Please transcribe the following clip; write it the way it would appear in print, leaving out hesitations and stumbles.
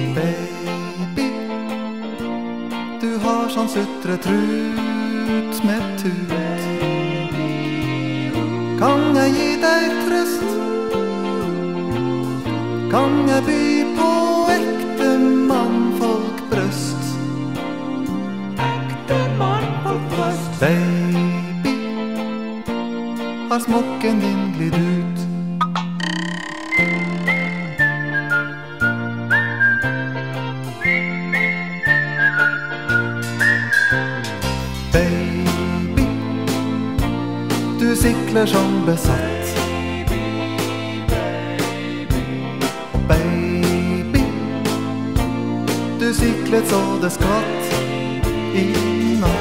Baby, du har sånn sutretrut med tut. Kan jeg gi deg trøst? Kan jeg by på ekte mannfolkbrøst? Ekte mannfolkbrøst. Baby, har smokken din glidd ut? Baby, du sikler som besatt. Og baby, du siklet så det skvatt i natt.